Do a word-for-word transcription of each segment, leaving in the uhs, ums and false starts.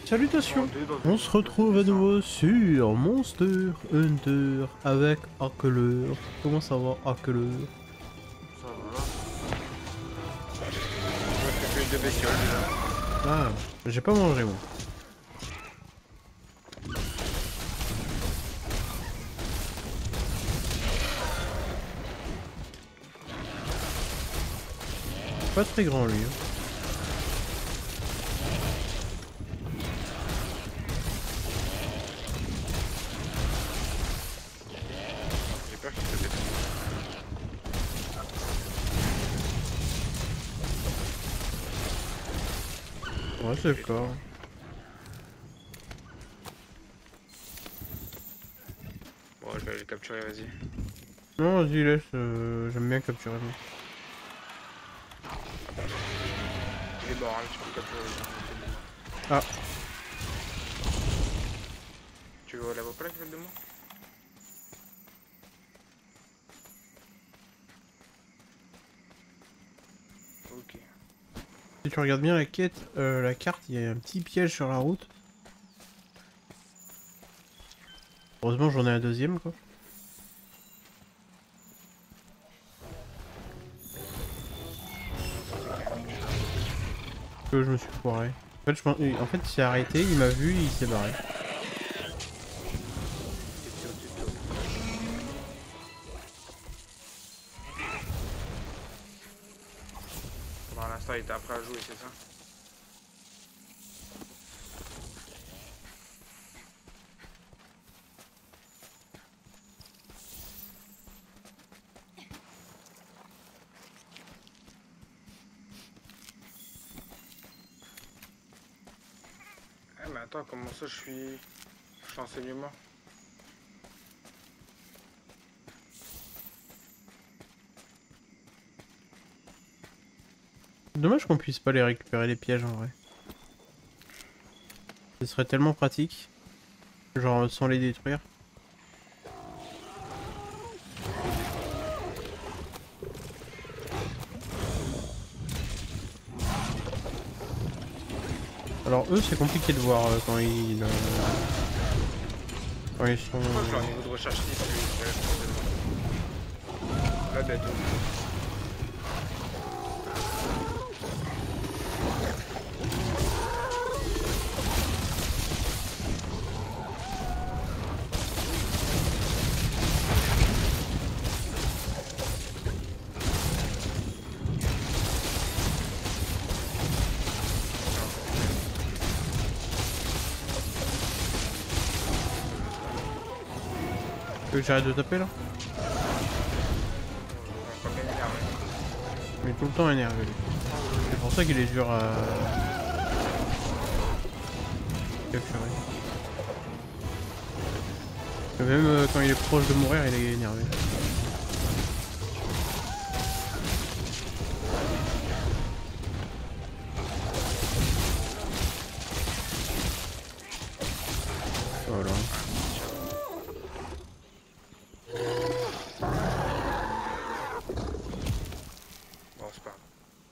Salutations. On se retrouve à nouveau sur Monster Hunter avec Arkeleur. Comment ça va, Arkeleur? Ça va. Je me fais plus de bestioles déjà. Ah, j'ai pas mangé moi. Pas très grand lui. Hein. J'ai peur qu'il se pète. Ouais, c'est le cas. Bon, je vais aller le capturer, vas-y. Non, vas-y, laisse. Euh, J'aime bien capturer. Moi. Il est mort, hein, tu peux le capturer. Ah, Tu veux la vois pas là qui fait de moi? Ok. si tu regardes bien la quête, euh, la carte, il y a un petit piège sur la route. Heureusement, j'en ai un deuxième quoi. Que je me suis foiré. En fait, je pense... en fait, il s'est arrêté, il m'a vu, il s'est barré. Pour l'instant, il était après à jouer, c'est ça? Eh, mais attends, comment ça je suis. Je suis enseignement? Dommage qu'on puisse pas les récupérer les pièges en vrai. Ce serait tellement pratique. Genre sans les détruire. Alors eux c'est compliqué de voir euh, quand ils... Euh, quand ils sont... Je crois que j'ai un niveau de recherche six, lui. La bête. Tu veux que j'arrête de taper là? On va pas bien énervé. Il est tout le temps énervé lui. C'est pour ça qu'il est dur à... capturer. Et même euh, quand il est proche de mourir il est énervé. Voilà. Bon, c'est pas grave.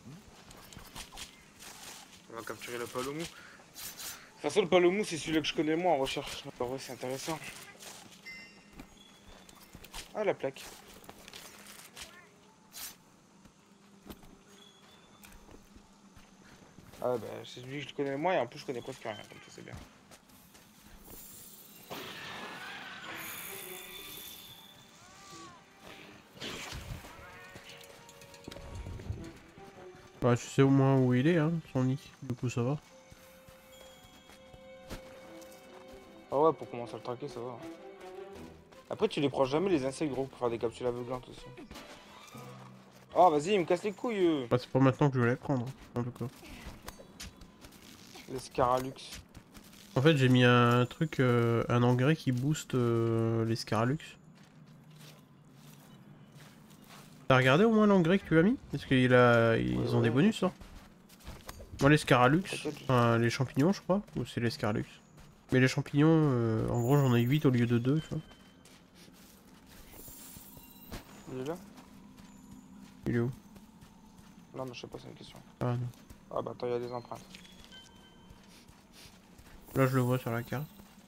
On va capturer le palomou. De toute façon, le palomou, c'est celui-là que je connais moi en recherche. En vrai, c'est intéressant. Ah, la plaque. Ah, bah, c'est celui que je connais moi et en plus, je connais presque rien. Donc, ça, c'est bien. Bah tu sais au moins où il est hein, son nick. Du coup ça va. Ah, ouais, pour commencer à le traquer, ça va. Après, tu les prends jamais les insectes, gros, pour faire des capsules aveuglantes aussi. Oh, vas-y, il me casse les couilles, eux. Bah c'est pas maintenant que je vais les prendre, en tout cas. Les Scaralux. En fait j'ai mis un truc, euh, un engrais qui booste euh, les Scaralux. T'as regardé au moins l'engrais que tu as mis? Parce qu'ils a... ils Ouais, ont des ouais, bonus hein. Moi les Scaralux, t'inquiète. enfin les champignons je crois, ou c'est les Scaralux. Mais les champignons, euh, en gros j'en ai huit au lieu de deux, tu vois. Il est là? Il est où? Non, mais je sais pas, c'est une question. Ah non. Ah, bah, attends, il y a des empreintes. Là, je le vois sur la carte.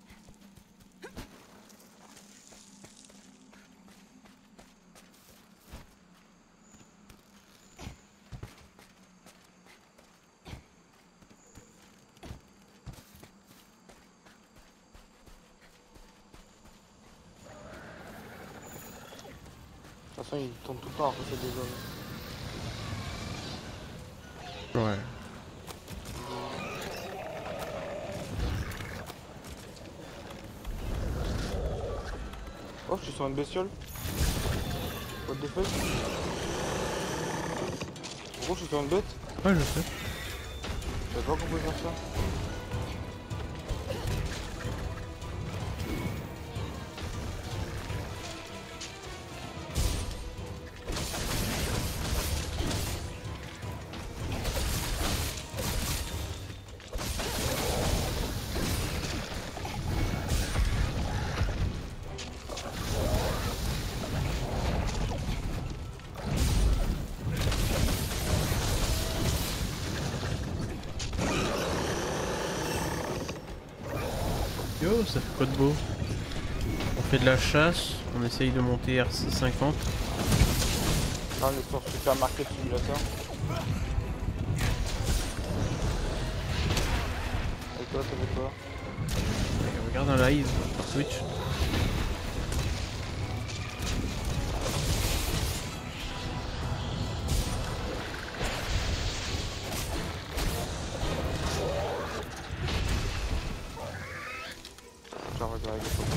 De toute façon, il tourne tout le temps après cette zone. Ouais. Oh, je suis sur une bestiole. What the fuck? Gros, je suis sur une bête. Ouais, je sais. Je savais pas qu'on pouvait faire ça. Yo, ça fait quoi de beau? On fait de la chasse, on essaye de monter R six cinquante. Là, on est sur Supermarket Simulator. Et toi, ça fait quoi? Et regarde un live sur Twitch. Genre, regarde les photos.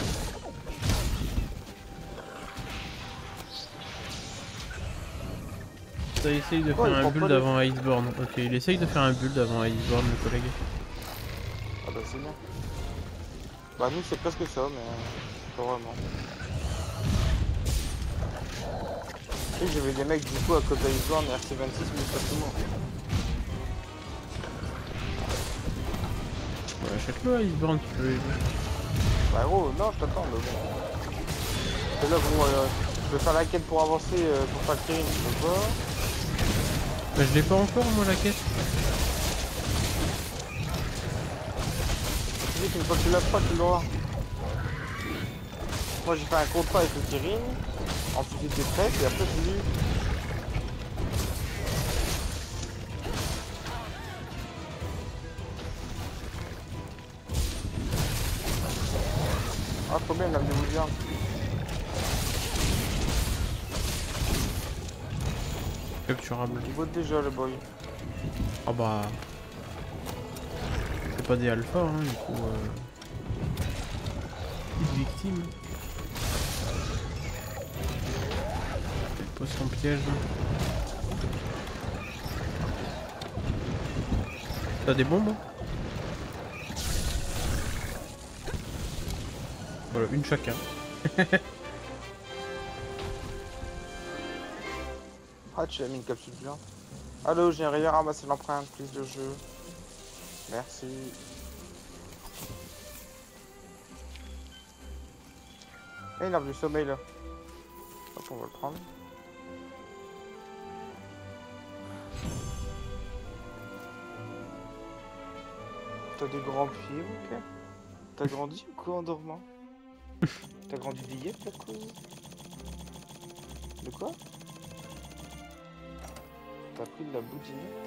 Ça essaye de Oh, faire il un prend build pas les- avant Iceborne. Ok, il essaye de faire un build avant Iceborne, le collègue. Ah bah c'est bien. Bah nous c'est presque ça, mais euh, pas vraiment. Tu sais, j'avais des mecs du coup à côté d'Iceborne et R C vingt-six, mais pas tout le monde. Ouais, achète-le Iceborne, tu peux. Bah gros, non, je t'attends, mais bon. Et là, gros, euh, je vais faire la quête pour avancer euh, pour faire le Kirin, je peux pas. Bah, je l'ai pas encore, moi, la quête. Tu dis qu'une fois que tu l'as pas, tu l'auras. Moi j'ai fait un contrat avec le Kirin, en plus j'étais prêt, et après j'ai dit. Ah trop bien, il a amené vous bien. Capturable. Il vote déjà le boy. Ah bah. C'est pas des alphas, hein, du coup. Euh... Petite victime. Poste en piège. T'as des bombes? Voilà, une chacun. Ah tu as mis une capsule bien. Allô, j'ai rien ramassé l'empreinte, prise de jeu. Merci. Et il a du sommeil là. Hop, on va le prendre. T'as des grands pieds, ok. T'as grandi ou quoi en dormant? T'as grandi d'hier, t'as quoi? De quoi? T'as pris de la boudinette?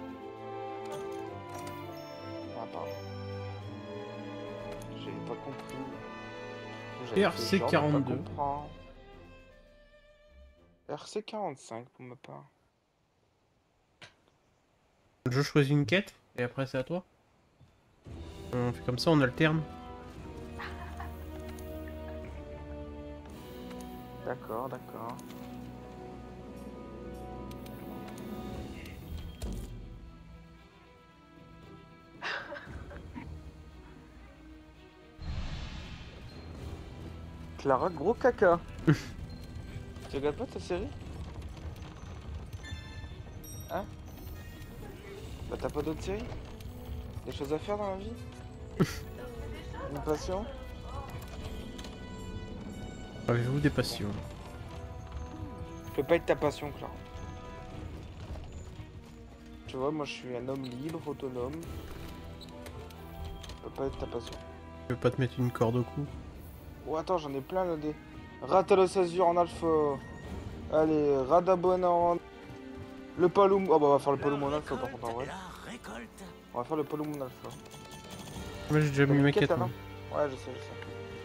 Ah pardon. J'avais pas compris. J'avais fait R C genre de pas quarante-deux. comprendre. R C quarante-cinq pour ma part. Je choisis une quête et après c'est à toi. On fait comme ça, on alterne. D'accord, d'accord. Clara, gros caca. Tu regardes pas ta série? Hein? Bah t'as pas d'autres séries? Des choses à faire dans la vie? Une passion? Avez-vous des passions? Je peux pas être ta passion, Clara. Tu vois, moi je suis un homme libre, autonome. Je peux pas être ta passion. Je veux pas te mettre une corde au cou. Oh attends, j'en ai plein là des... Ratalos Azur en alpha. Allez, Radabona en... Le Paloum... Oh bah on va faire le Paloum en alpha par contre en vrai. On va faire le Paloum en alpha. Moi j'ai déjà mis ma quête. Ouais je sais, je sais.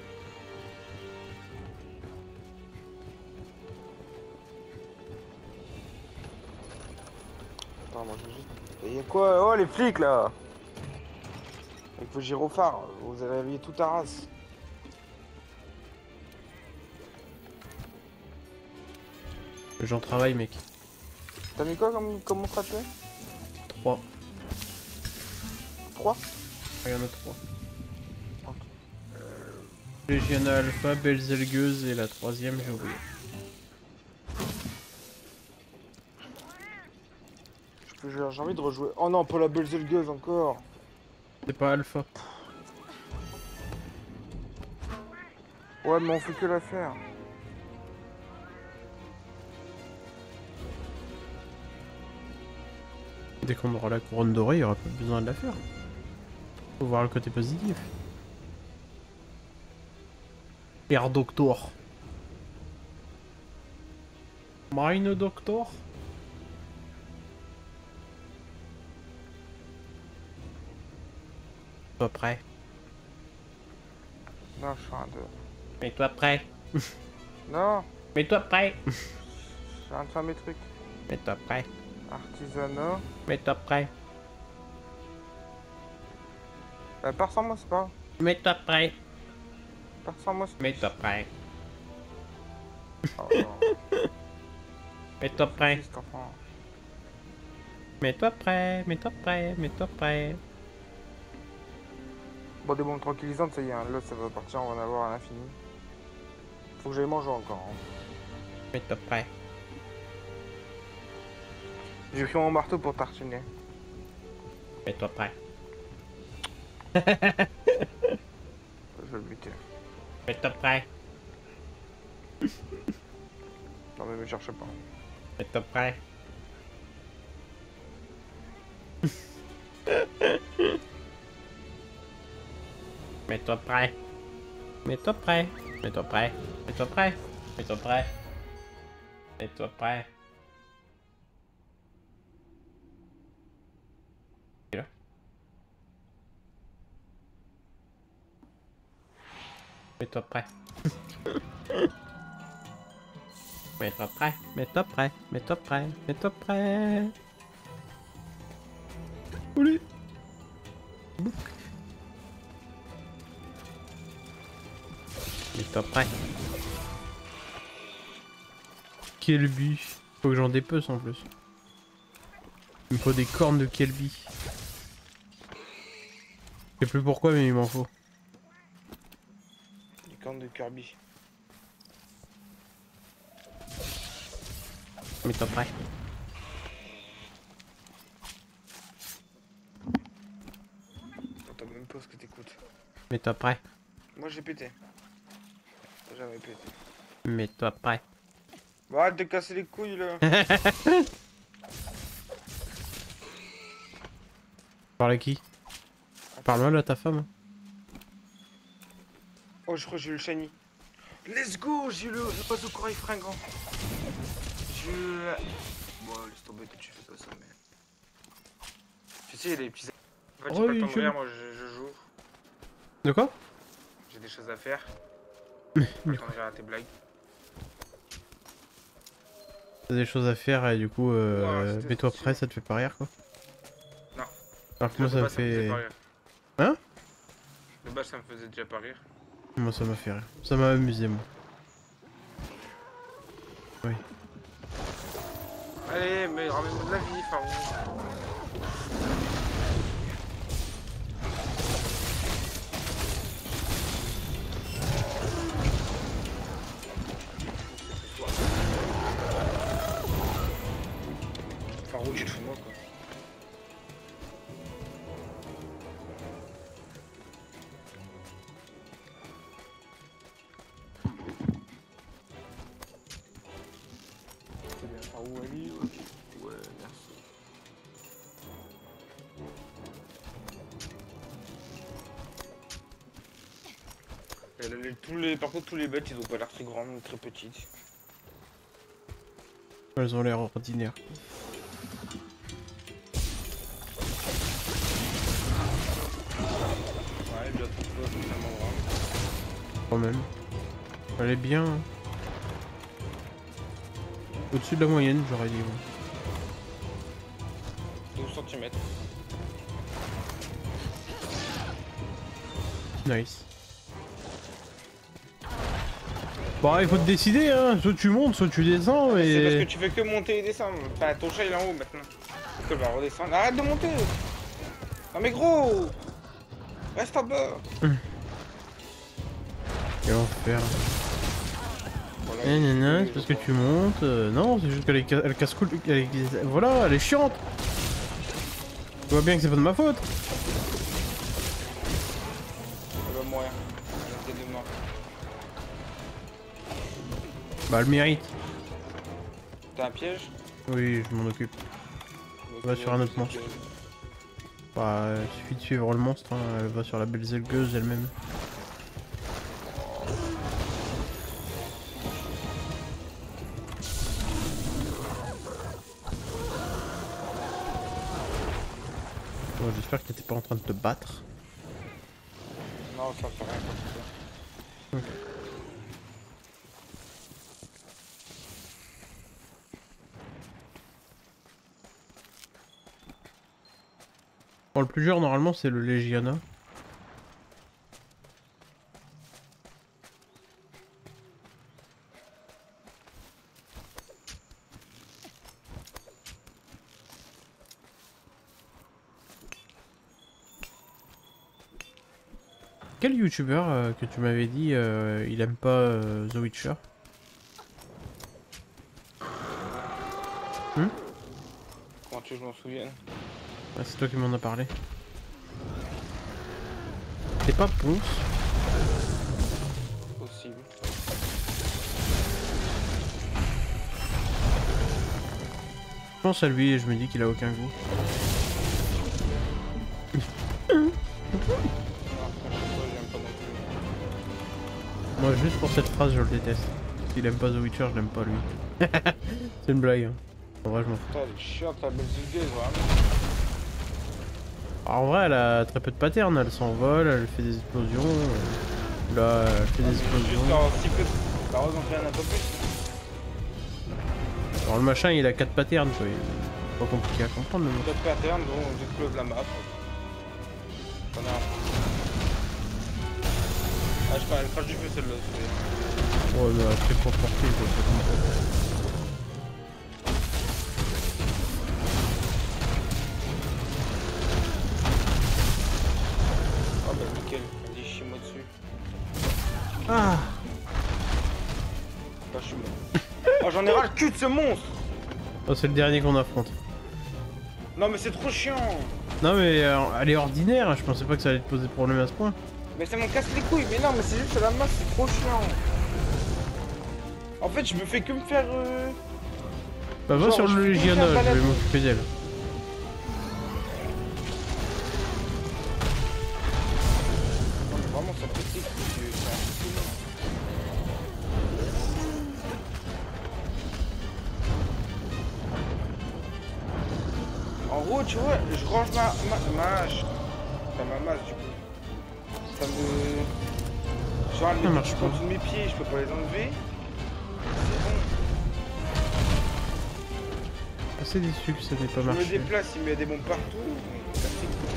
Attends, moi je juste... Et y'a quoi? Oh les flics là! Avec vos gyrophares, vous avez réveillé toute ta race. J'en travaille mec. T'as mis quoi comme, comme montre à tuer? trois. trois? Il y en a trois. Légiona Alpha, Belzelgeuse et la troisième j'ai oublié. J'ai envie de rejouer. Oh non, pas la Belzelgeuse encore. C'est pas Alpha. Ouais, mais on fait que la faire. Dès qu'on aura la couronne dorée, il y aura pas besoin de la faire. Faut voir le côté positif. Air Doctor. Marine Doctor. Pas prêt. Non, je suis un deux. Mets-toi prêt. Non. Mets-toi prêt. Je suis en train de faire mes trucs. Mets-toi prêt. Artisanat. Mets-toi prêt. Bah, pars sans moi, c'est pas. Mets-toi prêt. Pars sans moi, c'est Mets-toi prêt. Oh, non. Mets-toi prêt. Juste, enfant. Mets-toi prêt. Mets-toi prêt. Mets-toi prêt. Bon, des bombes tranquillisantes, ça y est, hein. Là ça va partir, on va en avoir à l'infini. Faut que j'aille manger encore. Hein. Mets-toi prêt. J'ai pris mon marteau pour tartiner. Mets-toi prêt. Je vais le buter. Mets-toi prêt. Non mais me cherche pas. Mets-toi prêt. Mets-toi prêt. Mets-toi prêt. Mets-toi prêt. Mets-toi prêt. Mets-toi prêt. Mets-toi prêt. Là. Mets-toi prêt. Mets-toi prêt. Mets-toi prêt. Mets-toi prêt. Mets-toi prêt. Allez. Mets-toi prêt. Kelby. Faut que j'en dépece en plus. Il me faut des cornes de Kelby. Je sais plus pourquoi mais il m'en faut. Des cornes de Kirby. Mets-toi prêt. T'as même pas ce que t'écoutes. Mets-toi prêt. Moi j'ai pété. J'avais pété. Mets-toi prêt. Bon, arrête de casser les couilles là. Parle à qui? Parle-moi là ta femme. Oh, je crois que j'ai eu le shiny. Let's go, j'ai eu le oiseau corail fringant. J'ai eu... Bon, laisse tomber que tu fais pas ça, mais... Tu sais, les petits... En fait, j'ai Oh, pas le il temps de fait- rire, moi je, je joue. De quoi? J'ai des choses à faire. Pas le temps de rire à tes blagues. T'as des choses à faire et du coup, euh, Ouais, c'était mets-toi sûr. prêt, ça te fait pas rire quoi. Non. Alors que De moi ça me base, faisait fait... pas rire. Hein? De base, ça me faisait déjà pas rire. Moi ça m'a fait rire. Ça m'a amusé moi. Oui. Allez, mais ramène-moi de la vie, Farou. Farou, tu te fous de moi quoi. C'est bien, Farou, Ali, ok. Ouais, merci. Et les, tous les, par contre, tous les bêtes, ils ont pas l'air très grandes, très petites. Elles ont l'air ordinaires. Ouais, bien trop peu, totalement grave. Quand même. Elle est bien. Hein. Au-dessus de la moyenne, j'aurais dit. Ouais. douze centimètres. Nice. Bon, il faut te décider, hein. Soit tu montes, soit tu descends, mais... C'est parce que tu fais que monter et descendre. Enfin, ton chat il est en haut maintenant. Donc elle va redescendre. Arrête de monter. Non mais gros. Reste en bas. Quel enfer. Voilà, Eh, nana, c'est parce que tu montes. Euh, non, c'est juste qu'elle est- elle casse cool. Elle est... Voilà, elle est chiante. Tu vois bien que c'est pas de ma faute. Elle va mourir. Elle essaie de mort. Bah, elle mérite. T'as un piège? Oui, je m'en occupe. Donc, Va sur un autre monstre. Bah, il suffit de suivre le monstre. Hein. Elle va sur la Belzelgeuse elle-même. Bon, j'espère que t'étais pas en train de te battre. Non, ça fait rien comme ça. Ok. Bon, le plus dur normalement c'est le Legiana. Quel youtubeur euh, que tu m'avais dit euh, il aime pas euh, The Witcher? Hmm Comment tu veux que je m'en souvienne? Ah, c'est toi qui m'en as parlé. C'est pas Ponce? Possible. Je pense à lui et je me dis qu'il a aucun goût. Non, après, je sais pas, j'aime pas non plus. Moi juste pour cette phrase je le déteste. S'il aime pas The Witcher, je l'aime pas lui. C'est une blague. Hein. En vrai je m'en fous. Putain, elle est chiante la Belzégueuse, vraiment. Alors, en vrai elle a très peu de patterns, elle s'envole, elle fait des explosions. euh, Là elle fait des explosions. Juste en si peu de... La rose en fait un peu plus. Alors le machin il a quatre patterns quoi. C'est pas compliqué à comprendre mais bon. D'autres patterns dont j'explose la map. T'en as un. Ah, je sais pas, elle crache du feu celle-là. c'est- Ouais mais elle est très fort portée quoi, c'est comme ça. Ah bah nickel, vas-y, chie-moi dessus. Ah. Bah, je suis mort. Oh, j'en ai ras le cul de ce monstre. Oh, c'est le dernier qu'on affronte. Non mais c'est trop chiant. Non mais euh, elle est ordinaire, je pensais pas que ça allait te poser problème à ce point. Mais ça m'en casse les couilles. Mais non, mais c'est juste la masse, c'est trop chiant. En fait, je me fais que me faire... Euh... Bah va Genre, sur je le fais que me Legiana, faire je vais balader. m'occuper d'elle. Vraiment, ça me fait triste. parce que c'est impossible. En gros, tu vois, je range ma, ma, ma hache. Enfin, ma masse, du coup. Ça me... Genre, elle Ça met marche tout pas. en dessous de mes pieds, je peux pas les enlever. C'est bon. Assez déçu que ça n'ait pas Je me marché. déplace, il met des bombes partout. Ça, c'est cool.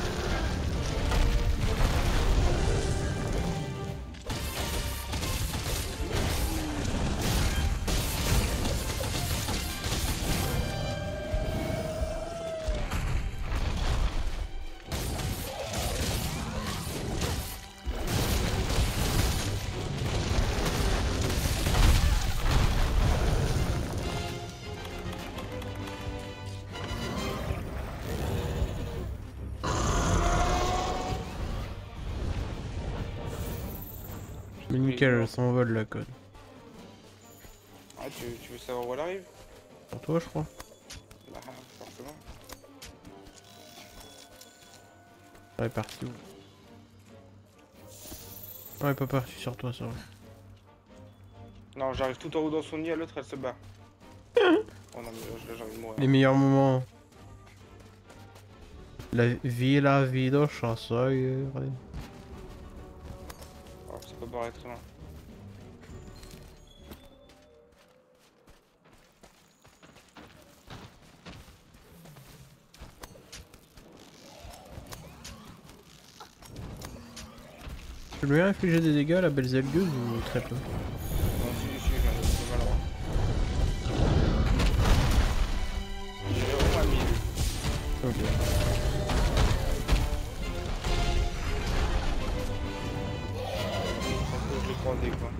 Mais nickel, elle s'envole la code. Ah, tu, tu veux savoir où elle arrive? Pour toi je crois. Bah, forcément. Elle est partie où? Ouais, papa, je suis sur toi, ça va. Non, j'arrive tout en haut dans son nid, à l'autre elle se bat. Oh non, mais là j'ai envie de mourir. Les meilleurs moments. La vie, la vie de chasseur. Oh, ça peut pas être loin. Tu lui as infligé des dégâts à la Belzébuth ou très peu? Non, si, si, j'ai un peu mal. J'ai vraiment mis. Ok. Je l'ai croisé quoi.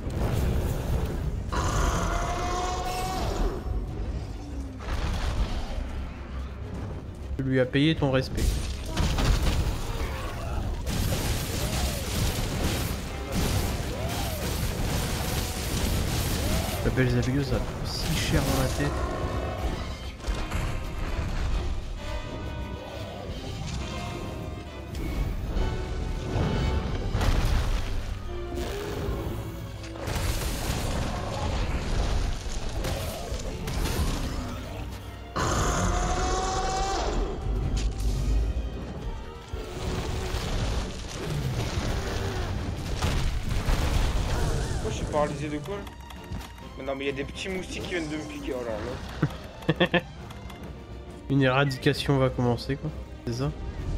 Tu lui as payé ton respect. La Belzébuth, ça coûte si cher dans la tête. Moi je suis paralysé de quoi là? Mais non mais il y a des petits moustiques qui viennent de me piquer, oh là là. Une éradication va commencer quoi, c'est ça?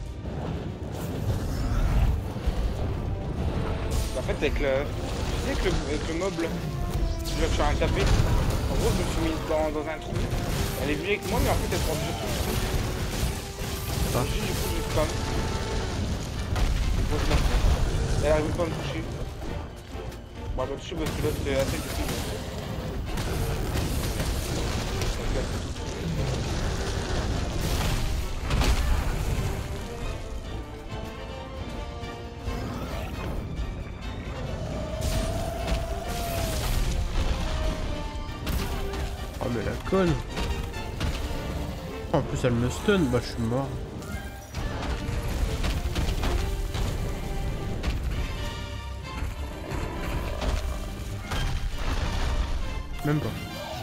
En fait avec le... Tu sais avec le, avec le mob là, tu vas faire un tapé. En gros je me suis mis dans, dans un trou. Elle est venue avec moi mais en fait elle prend déjà tout le trou. Ah. Du coup je spam. Bon, je la refais. Elle arrive pas à me toucher. Bon elle va me toucher parce que là c'est assez difficile. Oh mais la conne. En plus elle me stun, bah je suis mort. Même pas.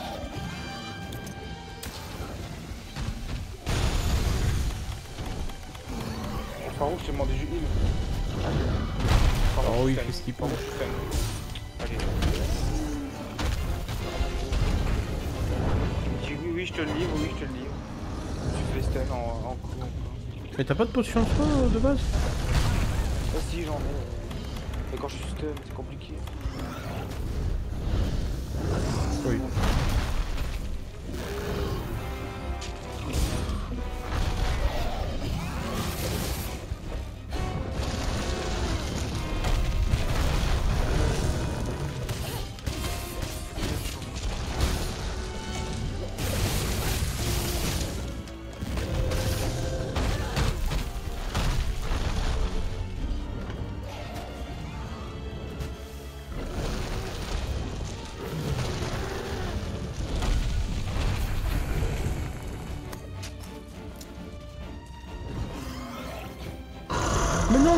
Pharaon, je t'ai demandé du heal. Ah oui, je t'aime. qu'est-ce qu'il Pharaon, pense? je t'aime. Allez. Tu dis oui, oui, je te le livre, oui, je te le livre. Tu fais stun en, en coup. Mais t'as pas de potion de soin euh, de base? Ah si, j'en ai. Mais quand je suis stun, c'est compliqué. Oui. Mais non!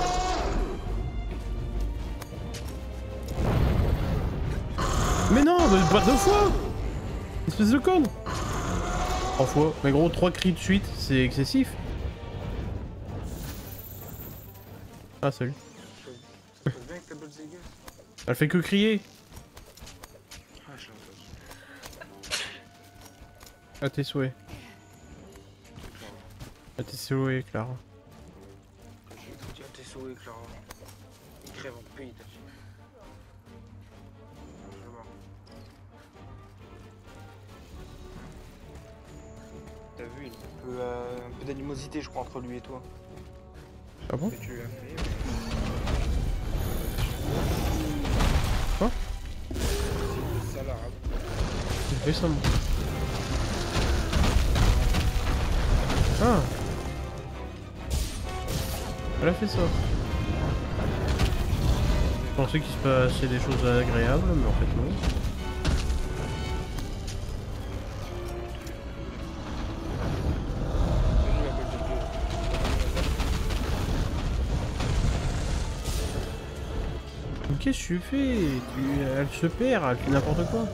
Mais non, mais pas deux fois! Espèce de conne! Trois fois. Mais gros, trois cris de suite, c'est excessif. Ah, salut. Ça te va avec ta Belzébuth? Elle fait que crier. Ah, je l'ai entendu. À tes souhaits. À tes souhaits, Clara. J'ai tout dit à tes souhaits, Clara. Il crève en pays, t'as dit. Je vais voir. T'as vu, il y a un peu, euh, un peu d'animosité, je crois, entre lui et toi. Ah bon? Que tu lui as fait, Quoi? c'est ça l'arabe. J'ai fait ça, moi. Ah! Elle a fait ça. Je pensais qu'il se passait des choses agréables, mais en fait non. Qu'est-ce que tu fais tu... Elle se perd, elle fait n'importe quoi.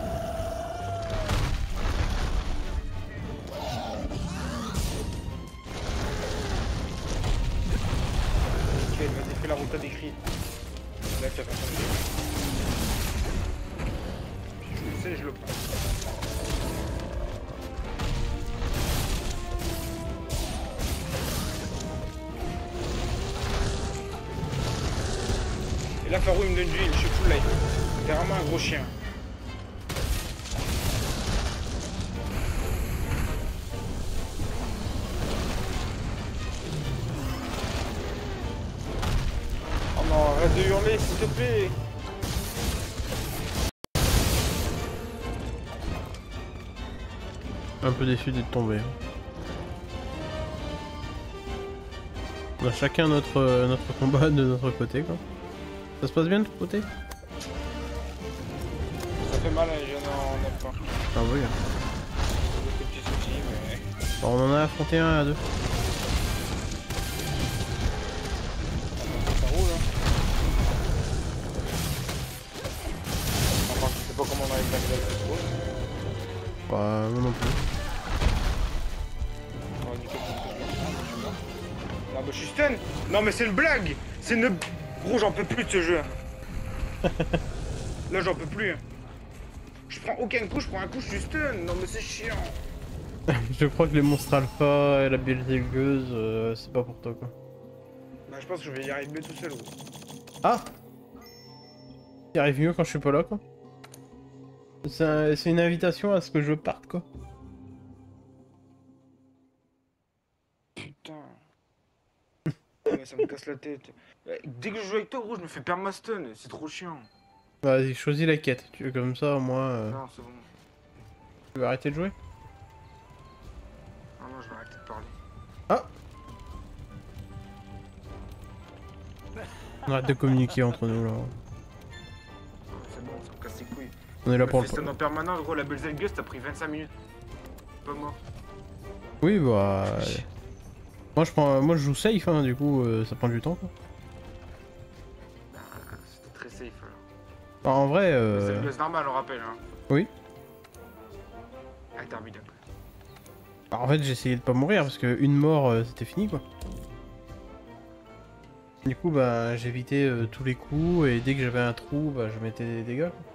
Nickel, vas-y, fais la route d'écrit. Là, tu vas faire ton je le sais, je le prends. Et là, Farou, il me donne du heal, je suis full life. T'es vraiment un gros chien. Oh non, arrête de hurler, s'il te plaît. Un peu déçu d'être tombé. On a chacun notre, euh, notre combat de notre côté quoi. Ça se passe bien de ton côté? Ça fait mal, les jeunes en neuf points. Ah oui. Des petits soucis, mais... Bon, on en a affronté un à deux. Ça roule, hein. Enfin, je sais pas comment on arrive à la vidéo. Bah, moi non plus. Non mais je suis stun. Non mais c'est une blague. C'est une... Gros, j'en peux plus de ce jeu. Là j'en peux plus. Je prends aucun coup, je prends un coup, je suis stun. Non mais c'est chiant. Je crois que les monstres alpha et la Beelzegueuse, euh, c'est pas pour toi quoi. Bah je pense que je vais y arriver tout seul. Gros. Ah! Il arrive mieux quand je suis pas là quoi. C'est un, c'est une invitation à ce que je parte quoi. Putain. Ouais, ça me casse la tête. Dès que je joue avec toi, gros, je me fais perdre ma stun. C'est trop chiant. Vas-y, choisis la quête. Tu veux comme ça au moins. Euh... Non, c'est bon. Tu veux arrêter de jouer? Ah non, je vais arrêter de parler. Ah! On arrête de communiquer entre nous là. C'est bon, ça me casse les couilles. On est là pour le le stun en permanence, gros, la Beelzegueuse, t'as pris vingt-cinq minutes. Pas moi. Oui, bah. euh, Moi je prends, moi je joue safe, hein, du coup euh, ça prend du temps quoi. Ah, c'était très safe alors. Bah, en vrai. Euh... Beelzegueuse normal, on rappelle. Hein. Oui. Interminable. Bah, en fait j'ai essayé de pas mourir parce que une mort euh, c'était fini quoi. Du coup bah j'évitais euh, tous les coups et dès que j'avais un trou bah je mettais des dégâts quoi.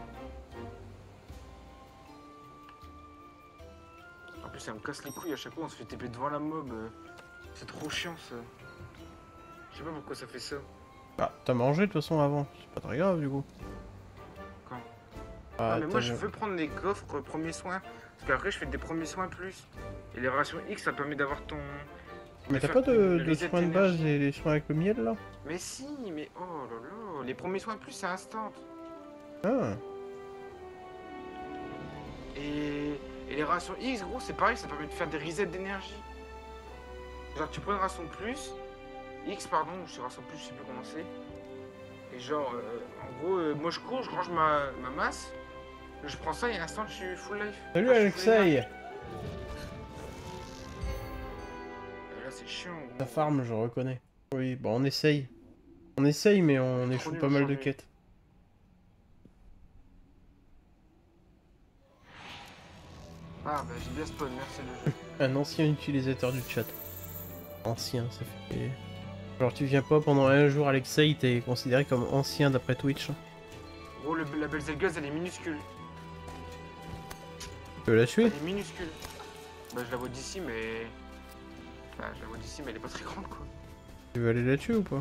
En plus ça me casse les couilles à chaque fois on se fait T P devant la mob. C'est trop chiant ça. Je sais pas pourquoi ça fait ça. Bah t'as mangé de toute façon avant, c'est pas très grave du coup. Quand Ah, ah, mais moi je veux... veux prendre les coffres euh, premiers soins. Parce qu'après je fais des premiers soins plus. Et les rations X ça permet d'avoir ton... Mais t'as faire pas de, le de reset soins de d'énergie. base et les soins avec le miel là? Mais si, mais oh là là. Les premiers soins plus c'est instant. Ah. Et... Et les rations X gros c'est pareil, ça permet de faire des resets d'énergie. Genre tu prends une ration plus, X pardon, je suis ration plus, je sais plus comment c'est. Et genre, euh, en gros, euh, moi je cours, je range ma, ma masse, je prends ça et à l'instant je suis full life. Salut Enfin, je suis full Alexei! énergie. Et là c'est chiant. Gros. La farm je reconnais. Oui, bon on essaye. On essaye mais on Trop échoue nul pas mal de aujourd'hui. quêtes. Ah bah j'ai bien spawn, merci le jeu. Un ancien utilisateur du chat. Ancien, ça fait... Genre tu viens pas pendant un jour Alexei, t'es considéré comme ancien d'après Twitch. Gros, le, la Beelzegueuse elle est minuscule. Tu peux la tuer? Elle est minuscule. Bah je la vois d'ici mais... Bah je la vois d'ici mais elle est pas très grande quoi. Tu veux aller la tuer ou pas?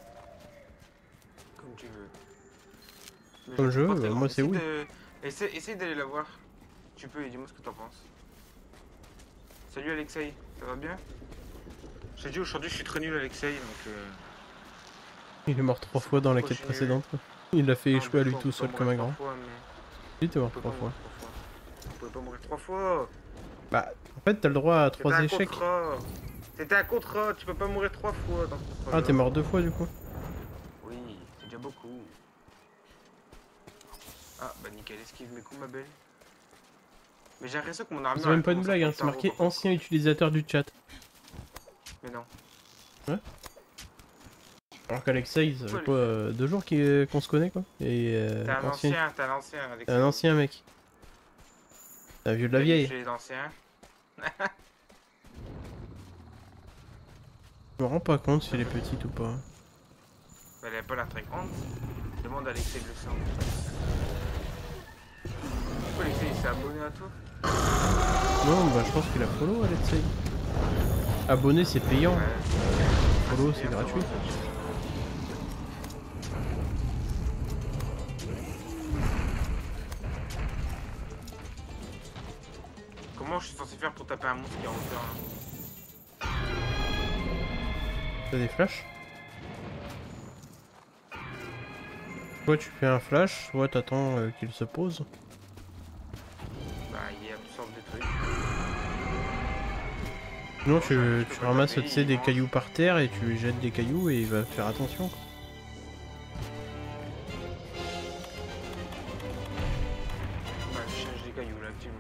Comme tu veux. Mais Comme je la veux, trouve pas très bah, grande. moi c'est Essaye oui. de- Essaye, essaye d'aller la voir. Tu peux et dis-moi ce que t'en penses. Salut Alexei, ça va bien? Je t'ai dit aujourd'hui je suis très nul Alexei donc... Euh... Il est mort trois fois dans la quête Continuer. précédente. Il l'a fait non, échouer à deux lui fois, on tout peut seul pas comme un mourir grand. trois fois, mais... Il était on mort peut trois pas fois. mourir trois fois. On pouvait pas mourir trois fois. Bah, en fait t'as le droit à C'était trois un échecs. contrat. C'était un contrat, tu peux pas mourir trois fois dans ce contrat. Ah t'es mort deux fois du coup. Oui, c'est déjà beaucoup. Ah bah nickel, esquive mes coups ma belle. Mais j'ai l'impression que mon armure... C'est même elle pas une commence à blague, hein, prendre c'est marqué tarot, par ancien utilisateur du chat. contre. Mais non. Ouais. Alors qu'Alexei, ça fait quoi, euh, deux jours qu'il- qu'on se connaît quoi. Et euh, T'es un ancien- ancien, t'es un ancien, Alexis. un ancien mec. Un vieux de la vieille. Chez les anciens. Je me rends pas compte si elle est petite ou pas. Elle est pas l'air très grande. Demande à Alexis de le sang. Pourquoi Alexis il s'est abonné à toi? Non, bah je pense qu'il a follow Alexei. Abonné c'est payant. Ouais. Follow Ah, c'est bien, gratuit. ça va. Comment je suis censé faire pour taper un monstre qui est en hauteur là? T'as des flashs? Soit tu fais un flash, soit t'attends euh, qu'il se pose. Bah il absorbe des trucs. Sinon tu, Je tu peux pas ramasses taper, tu sais, il des mange. cailloux par terre et tu lui jettes des cailloux et il va faire attention. Quoi. Bah je cherche des cailloux là actuellement.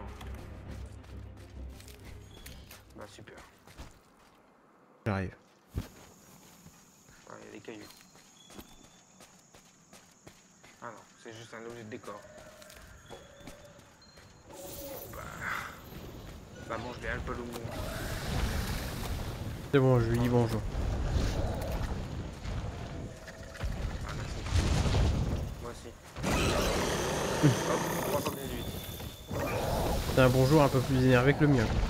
Bah super. J'arrive. Ouais, il y a des cailloux. Ah non, c'est juste un objet de décor. Bah, bah mange bien le palombo. C'est bon, je lui dis bonjour. Ah merci. Moi aussi. Hop, trois cent dix-huit. C'est un bonjour un peu plus énervé que le mien. Quoi.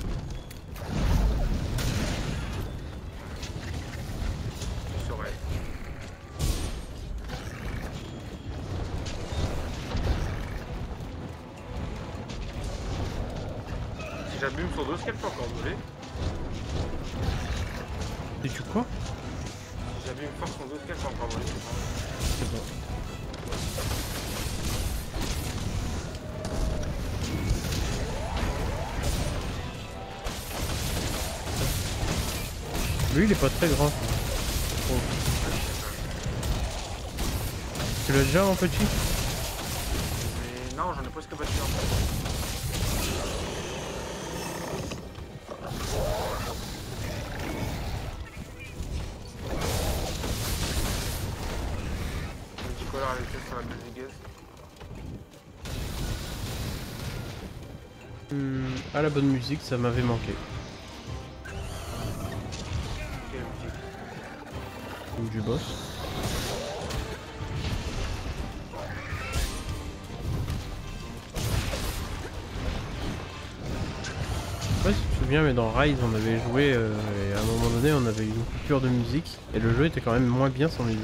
Je saurais. Si j'abîme son dos, est-ce qu'elle peut encore voler? Et tu quoi? Si j'abîme fort son dos, est-ce qu'elle peut encore voler? Je sais pas. Lui il est pas très grand. Oh. Tu l'as déjà en petit? Mais non, j'en ai presque pas tué en fait. Le petit colère avec elle sur la belle du gaz. Hmm, ah la bonne musique, ça m'avait manqué. Quelle musique? Ou du boss. Ouais, si tu te souviens, mais dans Rise, on avait joué euh, et à un moment donné, on avait une coupure de musique et le jeu était quand même moins bien sans musique.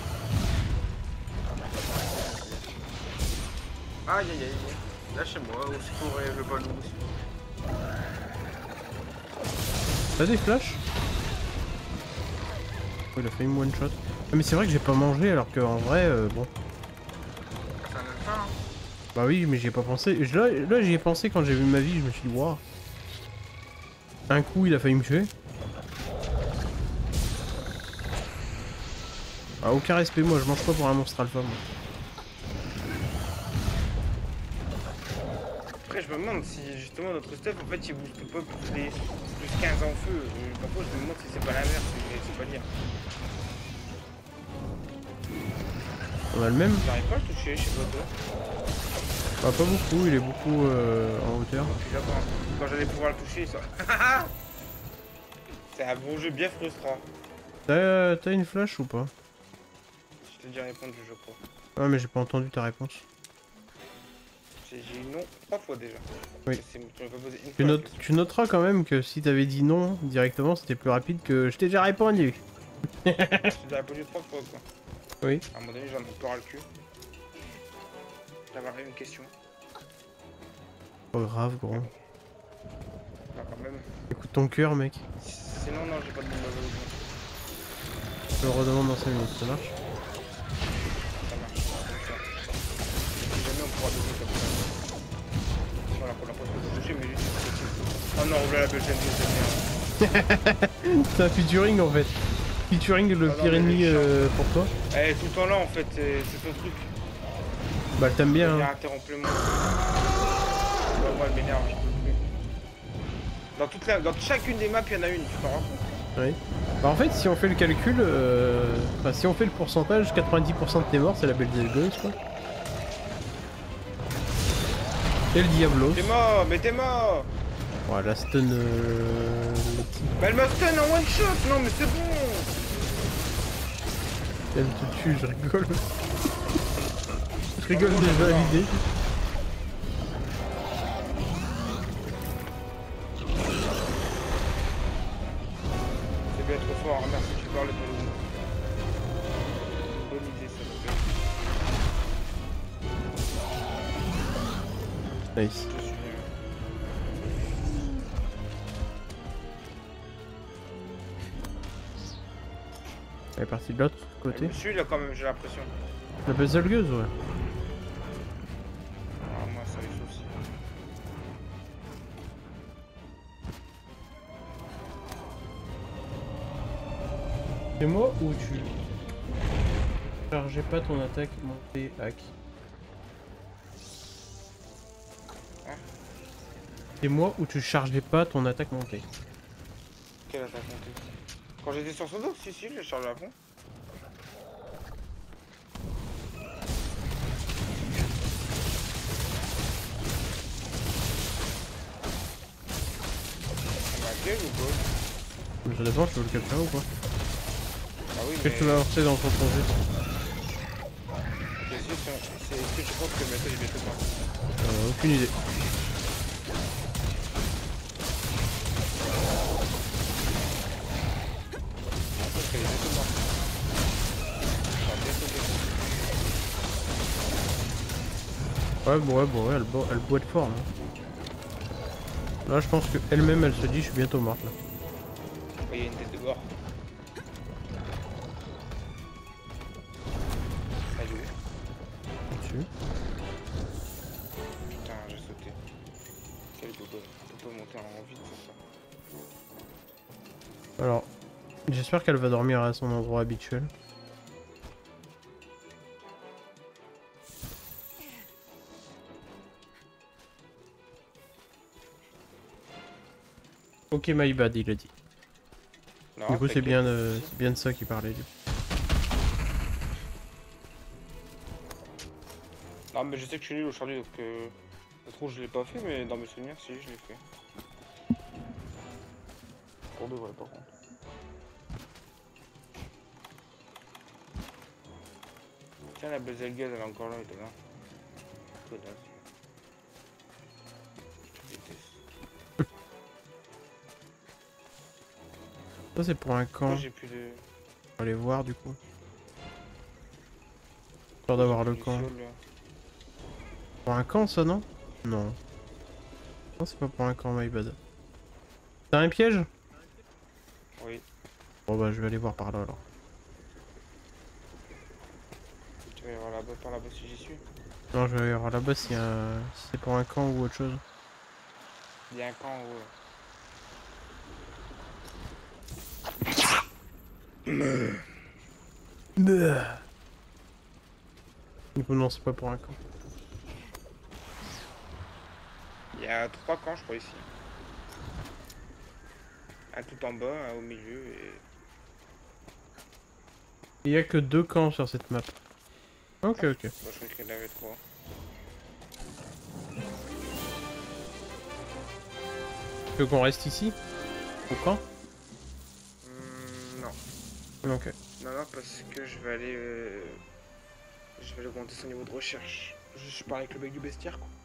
Aïe aïe aïe. Lâchez-moi, au secours et le ballon aussi. T'as des flashs? Oh, il a fait une one shot. Ah, mais c'est vrai que j'ai pas mangé alors qu'en vrai, euh, bon. C'est un alpha, hein. Bah oui, mais j'y ai pas pensé. Je- Là, là j'y ai pensé quand j'ai vu ma vie, je me suis dit, waouh. Un coup, il a failli me tuer. Ah, aucun respect, moi, je mange pas pour un monstre alpha, moi. Après, je me demande si justement notre stuff en fait il booste pas plus, les, plus quinze en feu. Et parfois, je me demande si c'est pas l'inverse, mais c'est pas dire. On a le même? J'arrive pas à le toucher, je sais pas toi. Bah, pas beaucoup, il est beaucoup euh, en hauteur. Puis là, quand, quand j'allais pouvoir le toucher, ça. C'est un bon jeu bien frustrant. T'as t'as une flash ou pas? Je t'ai déjà répondu, je crois. Ah, mais j'ai pas entendu ta réponse. J'ai j'ai eu non trois fois déjà. Oui. C'est- Tu m'as pas posé une Tu, fois. la notes- question. tu noteras quand même que si t'avais dit non directement, c'était plus rapide que je t'ai déjà répondu. Je t'ai déjà répondu trois fois quoi. Oui. À un moment donné, j'en ai peur à le cul. J'avais une question. Pas grave, gros. Là, quand même. Écoute ton cœur, mec. Sinon, non, j'ai pas de bombe à volonté. Je te le redemande dans cinq minutes, ça marche? Ça marche. Comme ça. Si jamais on pourra donner comme ça. Voilà, pour la prochaine fois, je sais, mais juste une question. Oh non, voilà la belle chaîne, c'est bien. C'est un featuring en fait. Featuring le Ah non, pire mais ennemi les chiens. euh, pour toi. Elle est tout le temps là en fait, c'est c'est son truc. Bah, t'aimes bien. Elle Hein. interrompt le monde. Moi, moi, elle m'énerve, je peux plus. Dans, toute la... Dans chacune des maps, il y en a une, tu t'en rends compte? Oui. Bah en fait, si on fait le calcul, euh... enfin, si on fait le pourcentage, quatre-vingt-dix pour cent de tes morts, c'est la Belle Zelgeuse, quoi. Et le Diablos. T'es mort, mais t'es mort. Voilà, la stun... Euh... Bah elle m'a stun en one shot, non mais c'est bon. Elle te tue, je rigole. Je rigole déjà à l'idée. C'est bien trop fort, merci, tu parles de nous. Bonne idée ça, le gars. Nice. Je suis nul. Elle est partie de l'autre côté. Je suis là quand même, j'ai l'impression. La Bezelgeuse, ouais. Ah, moi ça les aussi. C'est moi ou tu chargeais pas ton attaque montée hack? Hein? C'est moi ou tu chargeais pas ton attaque montée? Quelle attaque montée? Quand j'étais sur son dos, si si, je l'ai chargé à fond. Ou quoi? Mais ça dépend, tu veux le quelqu'un ou quoi? Ah oui, Qu'est-ce mais... que tu vas lancer dans ton projet? Bien sûr, c'est... Est-ce que tu penses que le méthode est bientôt mort? euh, Aucune idée. Je pense qu'elle est bientôt morte. Enfin, bientôt, bientôt. Ouais, bon, ouais, bon, ouais, elle, bo elle boite fort là. Là, je pense qu'elle-même, elle se dit, je suis bientôt morte là. Il y a une tête de gore. Elle est où? Dessus. Putain, j'ai sauté. Quel bobo. On peut monter en vite, c'est ça. Alors, j'espère qu'elle va dormir à son endroit habituel. Ok, my bad, il a dit. Non, Du coup, c'est t'inquiète. bien, de... c'est bien de ça qu'il parlait. Lui. Non, mais je sais que je suis nul aujourd'hui, donc euh, le trou je l'ai pas fait, mais dans mes souvenirs, si, je l'ai fait. Pour de vrai, par contre. Tiens, la Bezelgeuse, elle est encore là, elle est là. Connasse. Je déteste. Ça, c'est pour un camp. Moi, j'ai plus de... On va aller voir du coup. Peur d'avoir le du camp. sol, là. Pour un camp, ça, non? Non. Non, c'est pas pour un camp, my bad. T'as un piège? Oui. Bon, bah, je vais aller voir par là alors. Tu vas y avoir là-bas, par là-bas si j'y suis. Non, je vais aller voir là-bas si, un... si c'est pour un camp ou autre chose. Il y a un camp en haut. Du coup, non, c'est pas pour un camp. Il y a trois camps, je crois, ici. Un tout en bas, un au milieu et... Il y a que deux camps sur cette map. Ok, ok. Moi, je crois qu'il y en avait trois. Tu veux qu'on reste ici? Au camp? Hum, non. Ok. Non, non, parce que je vais aller... Euh... Je vais augmenter son niveau de recherche. Je suis pareil avec le mec du bestiaire, quoi.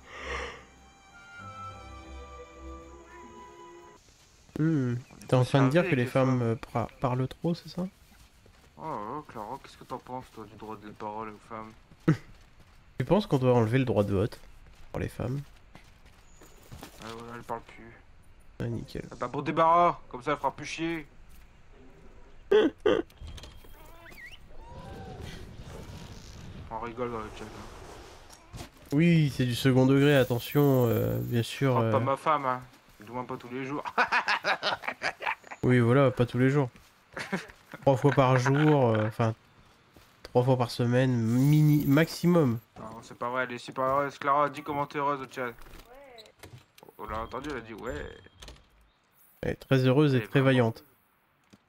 Hmm. T'es en train de dire que les femmes euh, pra- parlent trop, c'est ça? Oh, oh Clara, qu'est-ce que t'en penses, toi, du droit de la parole aux femmes? Tu penses qu'on doit enlever le droit de vote pour les femmes? Ah, voilà, elle parle plus. Ah, nickel. Ah, bah, bon débarras, comme ça, elle fera plus chier. On rigole dans le chat. Hein. Oui, c'est du second degré, attention, euh, bien sûr. Oh, euh... pas ma femme, hein. Du moins pas tous les jours. Oui, voilà, pas tous les jours. Trois fois par jour, euh, enfin, trois fois par semaine, mini maximum. Non, c'est pas vrai, elle est super heureuse. Clara a dit comment t'es heureuse au chat. On l'a entendu, elle a dit ouais. Elle est très heureuse et Elle est très vraiment- vaillante.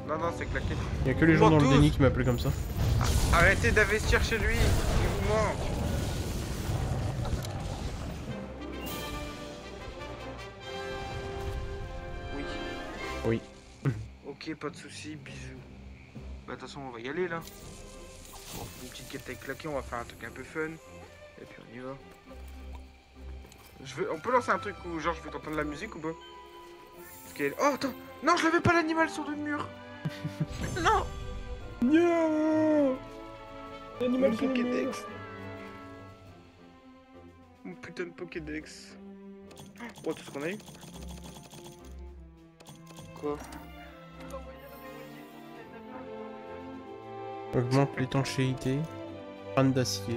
Non, non, c'est claqué. Il y a que les gens dans le déni qui m'appellent comme ça. Arrêtez d'investir chez lui. Il vous ment. Oui. Oui. Ok, pas de soucis, bisous. Bah, de toute façon, on va y aller là. Bon, une petite quête avec claqué, on va faire un truc un peu fun. Et puis on y va. Je veux... On peut lancer un truc où, genre, je veux t'entendre la musique ou pas? Parce qu'elle... Oh, attends. Non, je l'avais pas l'animal sur le mur. Non. Non. L'animal Mon sur le mur. Pokédex. Mon putain de Pokédex. Oh, tout ce qu'on a eu. Quoi? Augmente l'étanchéité. Crâne d'acier.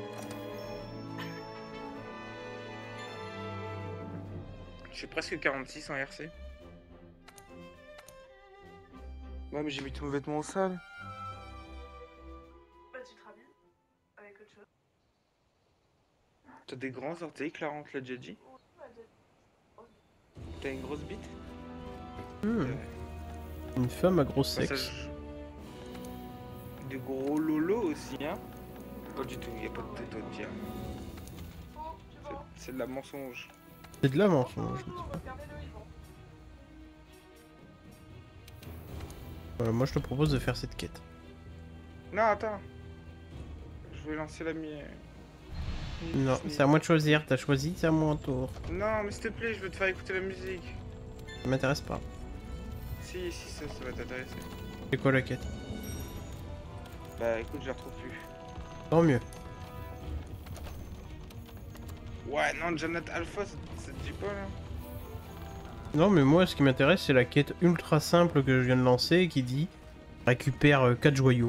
Je suis presque quarante-six en R C. Ouais, mais j'ai mis tous mes vêtements sales. Bah, tu seras bien avec autre chose. T'as des grands orteils, Clara, on te l'a déjà dit. T'as une grosse bite? Hmm. Euh, Une femme à gros sexe. passage... De gros lolo aussi, hein? Pas du tout, y a pas de tête au dire. C'est- C'est de la mensonge. C'est de la mensonge. Euh, moi je te propose de faire cette quête. Non, attends. Je vais lancer la mienne. Non, c'est à moi de choisir. T'as choisi, c'est à mon tour. Non, mais s'il te plaît, je veux te faire écouter la musique. Ça m'intéresse pas. Si, si, ça, ça va t'intéresser. C'est quoi la quête? Bah écoute, je la retrouve plus. Tant mieux. Ouais, non, Janet Alpha, ça, ça te dit pas là? Non mais moi ce qui m'intéresse c'est la quête ultra simple que je viens de lancer qui dit récupère euh, quatre joyaux.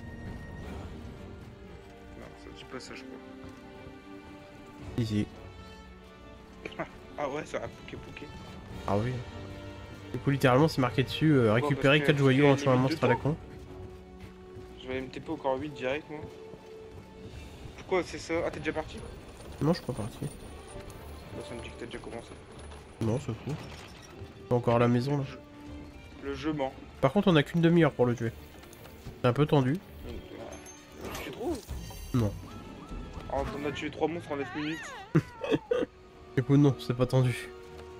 Non, ça te dit pas ça, je crois. Ici. Ah ouais, ça a Poké Poké. Ah oui. Du coup littéralement c'est marqué dessus euh, récupérer parce que- quatre joyaux en parce tuant un qu'il y a monstre à la limite con. Je vais M T P au corps huit direct, moi. Pourquoi c'est ça? Ah, t'es déjà parti? Non je suis pas parti. Bah, ça me dit que t'as déjà commencé. Non c'est fou. Je suis encore à la maison là. Le jeu, le jeu ment. Par contre on a qu'une demi-heure pour le tuer. C'est un peu tendu. Donc, euh, Tu trouves? Non. Oh, on a tué trois monstres en neuf minutes. Du coup non c'est pas tendu.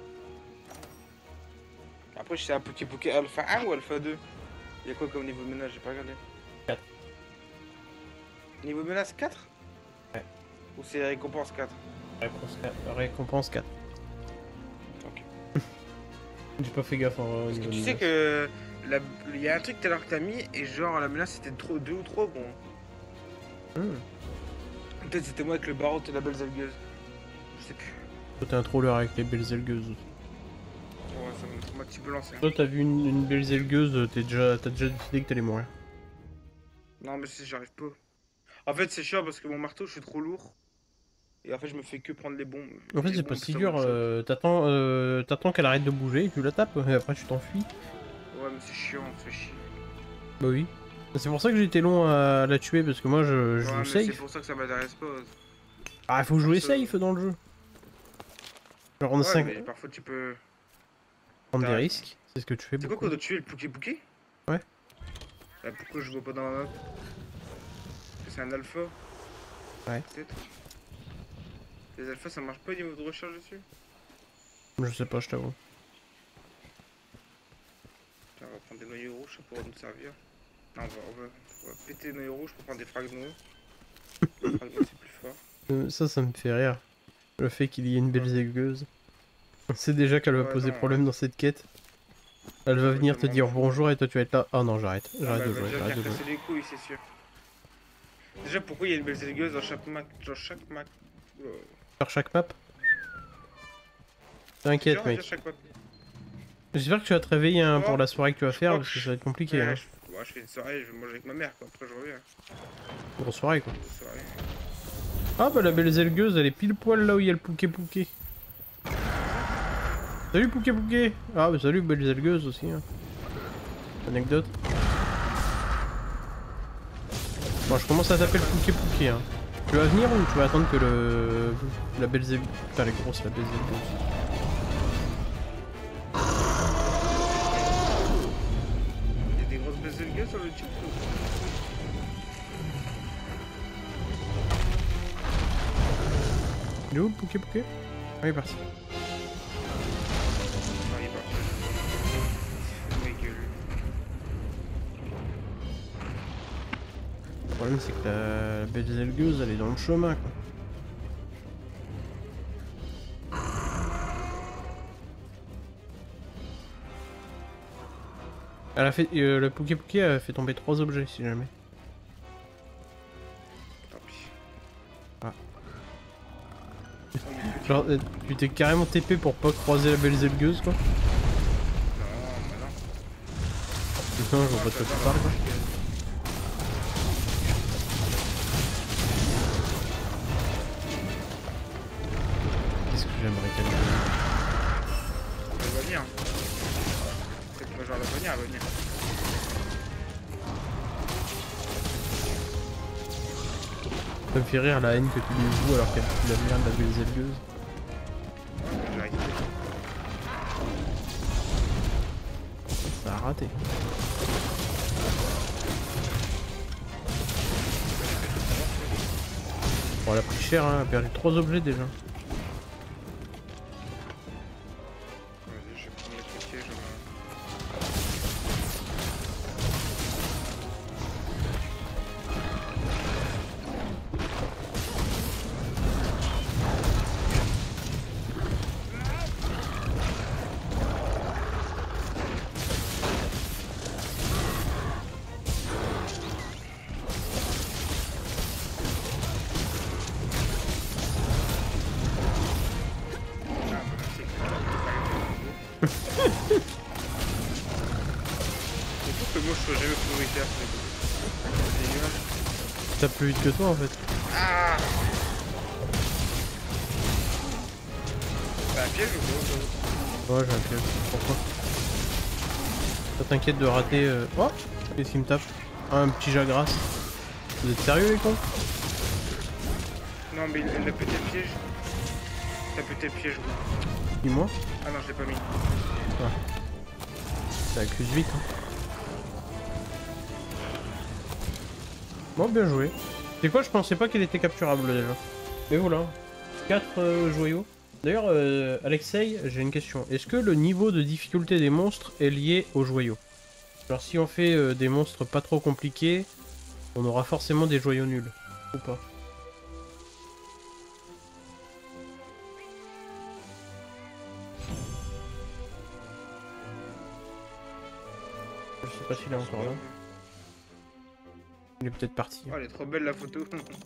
Après, je sais un Poké Poké Alpha un ou Alpha deux? Y'a quoi comme niveau de menace? J'ai pas regardé. quatre. Niveau de menace quatre? Ouais. Ou c'est récompense quatre? Récompense quatre. Récompense quatre. Ok. J'ai pas fait gaffe en vrai. au Parce que niveau tu de sais menace. que la... il y a un truc tout à l'heure que t'as mis et genre la menace c'était trop deux ou trois bon. Hmm. Peut-être c'était moi avec le barreau et la belle zelgueuse. Je sais plus. Toi t'es un troller avec les belles elgueuses. Ouais, ça m'a- ça m'a un petit peu lancé. hein. Toi t'as vu une, une belle zelgueuse, t'es déjà, t'as déjà décidé que t'allais mourir. Non mais si j'arrive pas. En fait c'est chiant parce que mon marteau je suis trop lourd. Et en fait je me fais que prendre les bombes. En fait Les c'est pas bombes, si ça dur, one shot. euh, t'attends euh, t'attends qu'elle arrête de bouger et tu la tapes et après tu t'enfuis. Ouais mais c'est chiant, ça fait chier. Bah oui. C'est pour ça que j'ai été long à la tuer parce que moi je, je Ouais, joue mais c'est safe. pour ça que ça m'intéresse pas. Ah il faut jouer Perso- safe dans le jeu. Genre on a Ouais, cinq mais parfois tu peux... prendre des t'as- risques, c'est ce que tu fais C'est quoi beaucoup. qu'on doit tuer le Poké Poké? Ouais. Bah, pourquoi je vois pas dans la map? Parce que c'est un alpha? Ouais. Peut-être. Les alphas ça marche pas au niveau de recherche dessus? Je sais pas, je t'avoue. Tiens, on va prendre des noyaux rouges, ça pourra nous servir. Non, on va, on va, on va péter les noyaux rouges pour prendre des fragments. Les fragments c'est plus fort. Euh, ça, ça me fait rire. Le fait qu'il y ait une belle zelgueuse. On sait déjà qu'elle va Ouais, poser non, problème ouais. dans cette quête. Elle va Ouais, venir te tellement dire fou. bonjour et toi tu vas être là. Ah non, j'arrête. Ah, J'arrête bah, de elle va jouer. déjà J'arrête de venir jouer. casser les couilles, c'est sûr. Déjà, pourquoi il y a une belle zelgueuse dans chaque map? Dans chaque map. Euh, Faire chaque map. c'est T'inquiète, dur à dire mec. chaque map. J'espère que tu vas te réveiller hein, pour Oh, la soirée que tu vas je faire crois parce que que je- ça va être compliqué. Ouais, Hein. je... ouais, je fais une soirée, je vais manger avec ma mère quoi. Après, je reviens. Grosse soirée quoi. Une soirée. Ah bah la belle zelgueuse, elle est pile poil là où il y a le Pouké Pouké. Salut Pouké Pouké. Ah bah salut belle zelgueuse aussi. Hein. Anecdote. Bon, je commence à taper le Pouké Pouké. Hein. Tu vas venir ou tu vas attendre que le... la belle zelgueuse... Putain, elle est grosse la belle zelgueuse. le type. Il est où le Pouké Pouké? Ah, il est parti. Ah, il est parti. Ma gueule. Le problème c'est que la, la Betelgeuse elle est dans le chemin quoi. Elle a fait, euh, le Pouké Pouké a fait tomber trois objets si jamais. Tant pis. Ah. Oh, il est petit. Genre euh, tu t'es carrément T P pour pas croiser la Betelgeuse quoi. Non, bah non. Non je vois pas de quoi tu parles quoi. Qu'est-ce que j'aimerais qu'elle fasse. Elle va venir. C'est pas genre elle va venir, elle va venir. Ça me fait rire la haine que tu lui joues alors qu'elle fout la merde de la Betelgeuse. J'arrive. Ça a raté. Bon elle a pris cher hein, elle a perdu trois objets déjà. Vas-y, je vais prendre les pièges. Que moi je sois jamais prioritaire sur les côtés. C'est dégueulasse. T'as plus vite que toi en fait. Ah T'as un piège ou quoi? Ouais j'ai un piège. Pourquoi? Ça t'inquiète de rater euh... Oh qu'est-ce qu'il me tape? Ah, un petit Jagras. Vous êtes sérieux les cons? Non mais il a pété le piège. T'as pété le piège ou? Dis-moi. Ah non je l'ai pas mis. Ça accuse vite hein. Bon bien joué. C'est quoi je pensais pas qu'il était capturable déjà. Mais voilà. quatre euh, joyaux. D'ailleurs euh, Alexei j'ai une question. Est-ce que le niveau de difficulté des monstres est lié aux joyaux? Genre si on fait euh, des monstres pas trop compliqués, on aura forcément des joyaux nuls. Ou pas? Je sais pas s'il est encore là. Il est peut-être parti. Oh elle est trop belle la photo.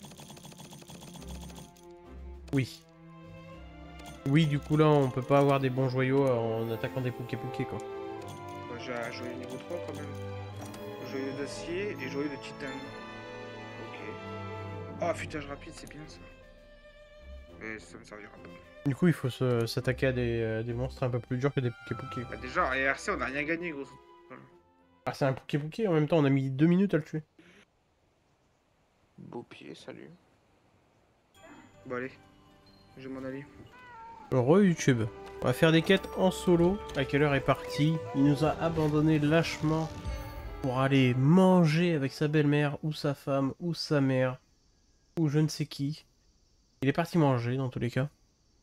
Oui. Oui, du coup là on peut pas avoir des bons joyaux en attaquant des Pouké Pouké quoi. Bah, j'ai un joyau niveau trois quand même. Joyau d'acier et joyau de titane. Ok. Ah, affûtage rapide, c'est bien ça. Mais ça me servira pas. Du coup il faut se- s'attaquer à des, euh, des monstres un peu plus durs que des Pouké Pouké. Bah déjà, à R C on a rien gagné gros. Voilà. Ah c'est un Pouké Pouké en même temps on a mis deux minutes à le tuer. Beau pied, salut. Bon allez, je m'en aller. Re YouTube. On va faire des quêtes en solo. À quelle heure est parti? Il nous a abandonné lâchement pour aller manger avec sa belle-mère ou sa femme ou sa mère ou je ne sais qui. Il est parti manger dans tous les cas.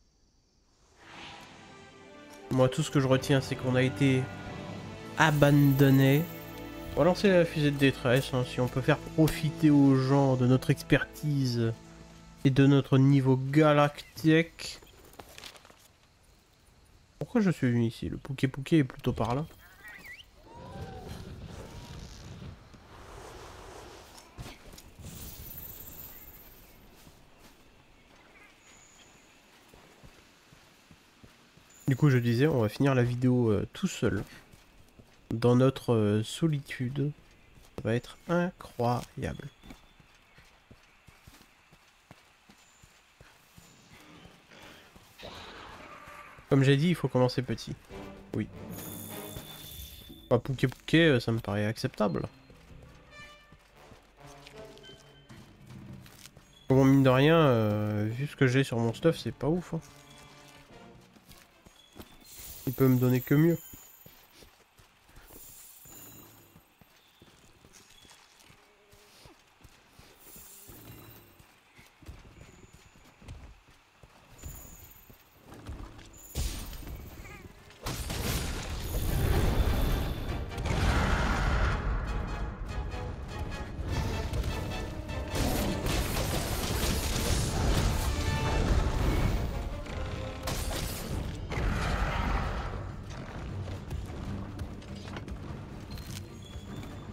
Moi tout ce que je retiens c'est qu'on a été abandonné. On va lancer la fusée de détresse hein, si on peut faire profiter aux gens de notre expertise et de notre niveau galactique. Pourquoi je suis venu ici? Le Pouké Pouké est plutôt par là. Du coup je disais on va finir la vidéo euh, tout seul. Dans notre euh, solitude. Ça va être incroyable. Comme j'ai dit, il faut commencer petit. Oui. Bah, Pouké Pouké, euh, ça me paraît acceptable. Bon, mine de rien, euh, vu ce que j'ai sur mon stuff, c'est pas ouf. Hein. Il peut me donner que mieux.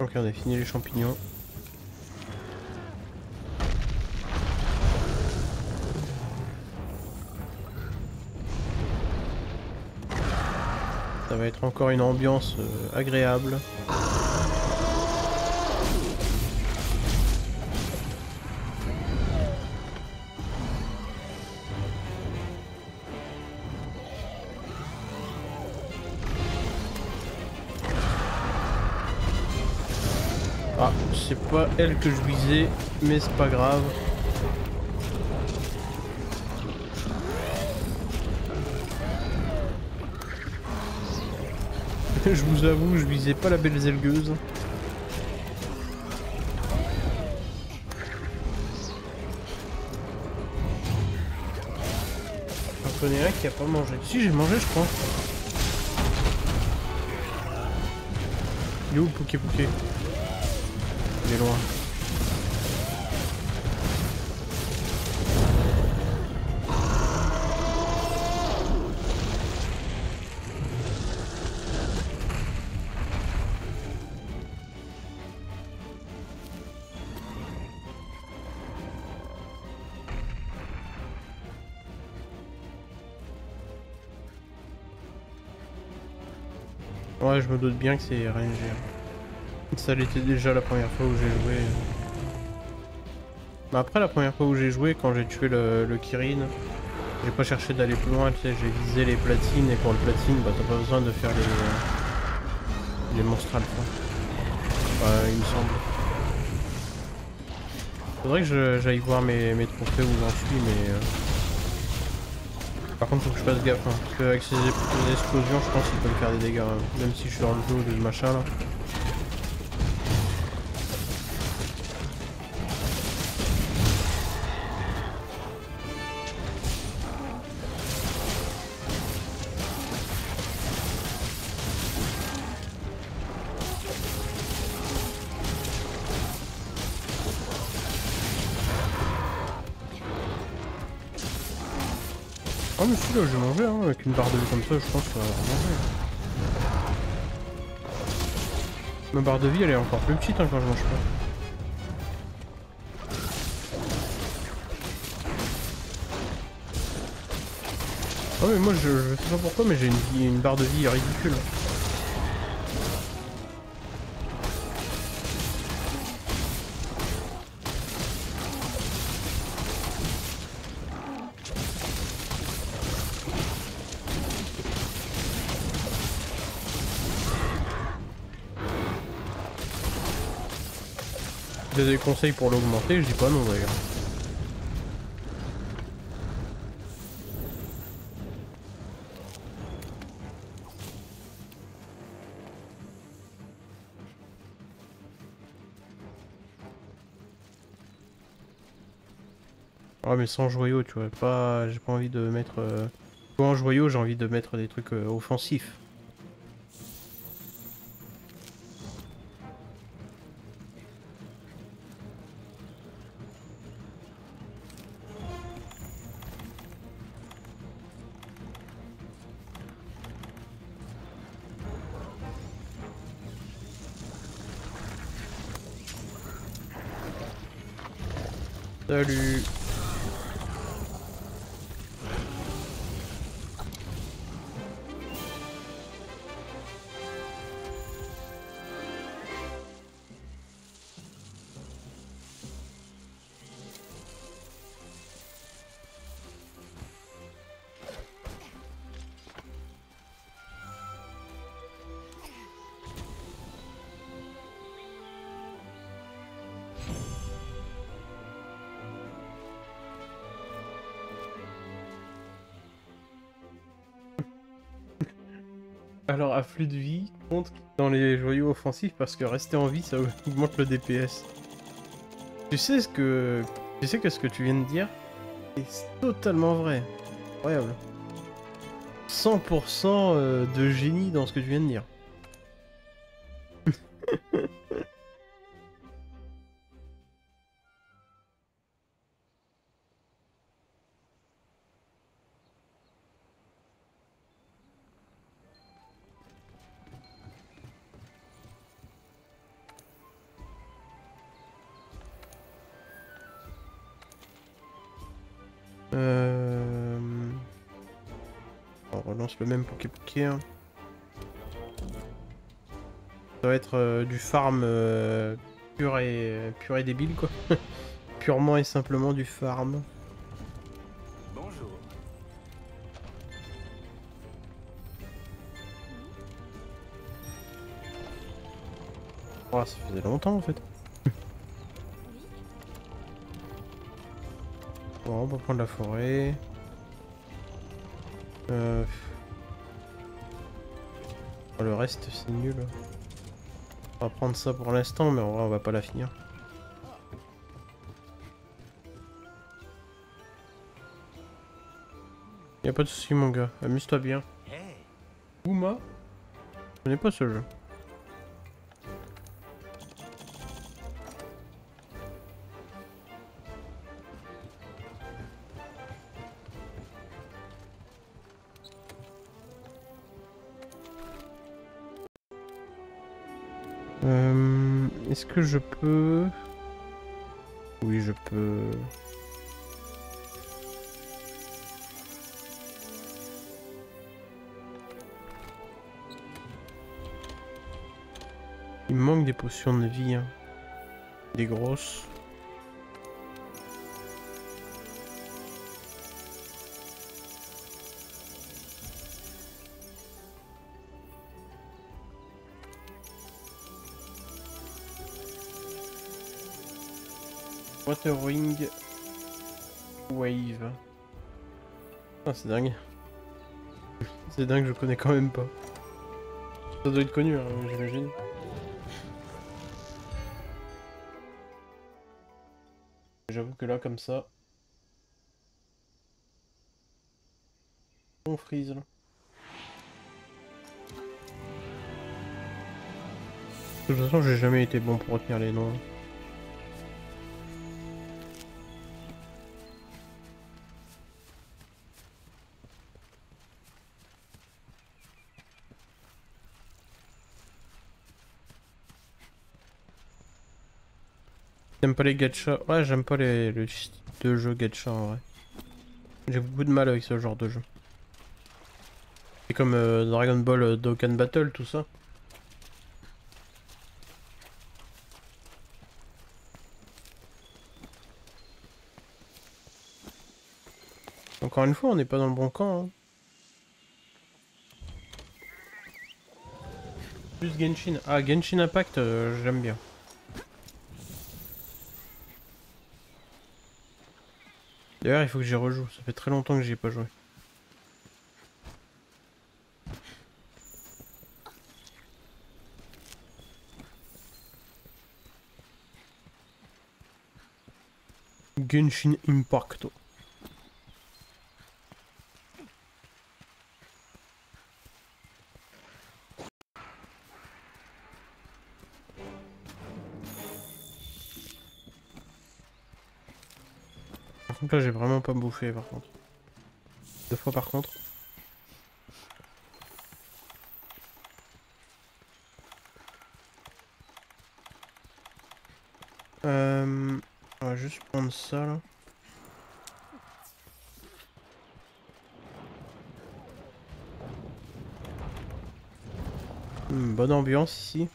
Ok, on a fini les champignons. Ça va être encore une ambiance euh, agréable. Ah, c'est pas elle que je visais, mais c'est pas grave. Je vous avoue, je visais pas la belle zelgueuse. J'en connais un qui a pas mangé. Si, j'ai mangé, je crois. Il est où le Pouké Pouké? Il est loin. Ouais, je me doute bien que c'est R N G. Ça l'était déjà la première fois où j'ai joué. Mais après, la première fois où j'ai joué, quand j'ai tué le, le Kirin, j'ai pas cherché d'aller plus loin, tu sais, j'ai visé les platines, et pour le platine, bah t'as pas besoin de faire les, les monstres alpha. Ouais, il me semble. Faudrait que j'aille voir mes, mes trophées où j'en suis, mais... Euh... Par contre, faut que je fasse gaffe, hein, parce qu'avec ces, ces explosions, je pense qu'il peut me faire des dégâts, hein, même si je suis dans le dos de machin là. Ah mais si là j'ai mangé hein, avec une barre de vie comme ça je pense que ça va manger. Ma barre de vie elle est encore plus petite hein, quand je mange pas. Ah mais moi je, je sais pas pourquoi mais j'ai une, une barre de vie ridicule. J'ai des conseils pour l'augmenter, je dis pas non d'ailleurs. Ouais mais sans joyau tu vois, pas j'ai pas envie de mettre... Euh... En joyau j'ai envie de mettre des trucs euh, offensifs. Salut. Alors afflux de vie compte dans les joyaux offensifs parce que rester en vie ça augmente le D P S. Tu sais ce que... Tu sais que ce que tu viens de dire est totalement vrai. Incroyable. cent pour cent de génie dans ce que tu viens de dire. lance le même Poké Poké. Hein. Ça va être euh, du farm euh, pur, et, pur et débile quoi. Purement et simplement du farm. Bonjour. Oh, ça faisait longtemps en fait. Bon, on va prendre la forêt. Euh... Oh, le reste c'est nul. On va prendre ça pour l'instant, mais en vrai on va pas la finir. Y'a pas de soucis mon gars, amuse-toi bien. Hey. Ouma? Je connais pas ce jeu. Euh, Est-ce que je peux... Oui, je peux... Il me manque des potions de vie, hein. Des grosses. Watering Wave. Ah, c'est dingue. C'est dingue, je connais quand même pas. Ça doit être connu, hein, j'imagine. J'avoue que là, comme ça... On freeze, là. De toute façon, j'ai jamais été bon pour retenir les noms. J'aime pas les gachas. Ouais, j'aime pas les, le style de jeu gacha en vrai. J'ai beaucoup de mal avec ce genre de jeu. C'est comme euh, Dragon Ball euh, Dokkan Battle, tout ça. Encore une fois, on n'est pas dans le bon camp. Hein. Plus Genshin. Ah, Genshin Impact, euh, j'aime bien. D'ailleurs, il faut que j'y rejoue. Ça fait très longtemps que j'y ai pas joué. Genshin Impact. Par contre là j'ai vraiment pas bouffé par contre. Deux fois par contre. Euh... On va juste prendre ça là. Hmm, bonne ambiance ici.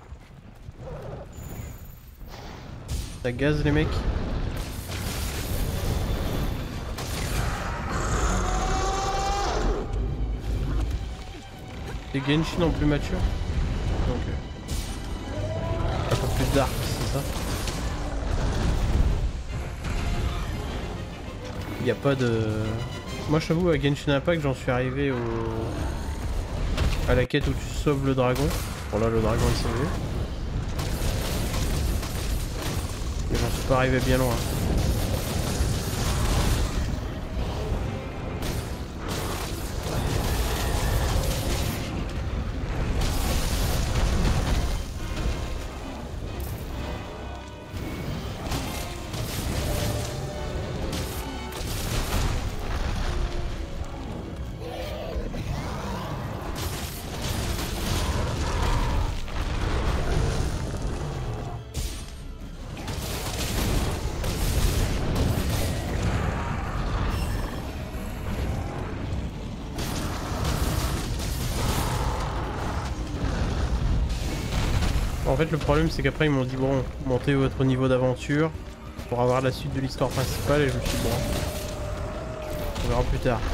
Ça gaze les mecs. C'est Genshin en plus mature. Donc euh, un peu plus dark, c'est ça. Il n'y a pas de... Moi je t'avoue à Genshin Impact j'en suis arrivé au... à la quête où tu sauves le dragon. Bon là le dragon il s'est sauvé. Mais j'en suis pas arrivé bien loin. En fait, le problème, c'est qu'après, ils m'ont dit, bon, montez votre niveau d'aventure pour avoir la suite de l'histoire principale, et je me suis dit, bon, on verra plus tard.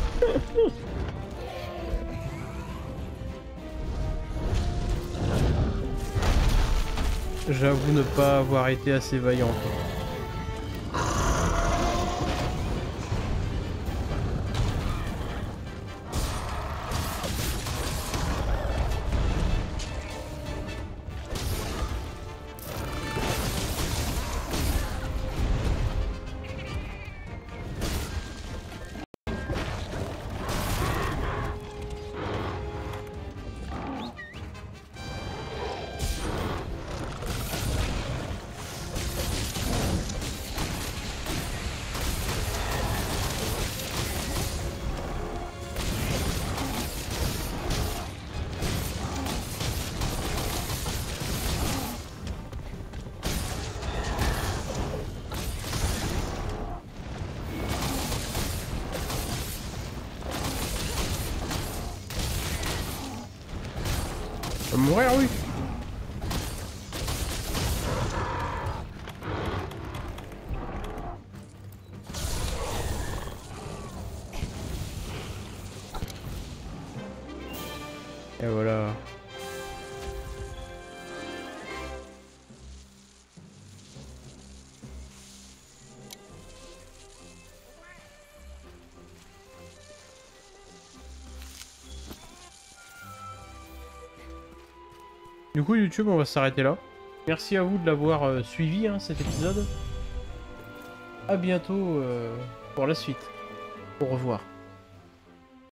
J'avoue ne pas avoir été assez vaillant. On va mourir, oui. Et voilà. Du coup, YouTube, on va s'arrêter là. Merci à vous de l'avoir euh, suivi, hein, cet épisode. À bientôt euh, pour la suite. Au revoir.